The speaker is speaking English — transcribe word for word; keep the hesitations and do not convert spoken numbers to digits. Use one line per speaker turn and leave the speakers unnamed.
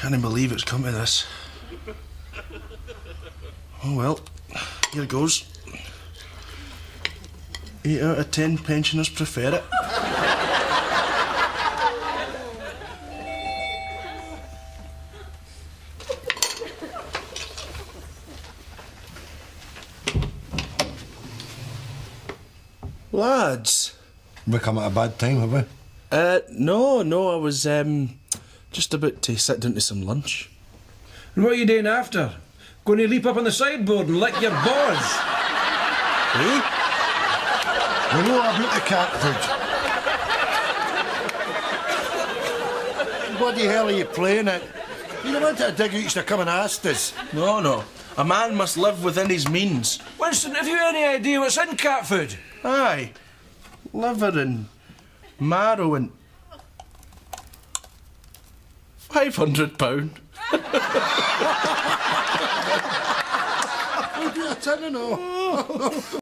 Can't believe it's come to this. Oh well, here goes. Eight out of ten pensioners prefer it. Lads.
We come at a bad time, have we?
Uh, no, no, I was, um, just about to sit down to some lunch.
And what are you doing after? Going to leap up on the sideboard and lick your balls?
Eh?
We know about the cat food. What the hell are you playing at? You don't want to dig out to come and ask us.
No, no. A man must live within his means.
Winston, have you any idea what's in cat food?
Aye. Liver and marrow and... Five hundred pound.
Oh dear, I don't know.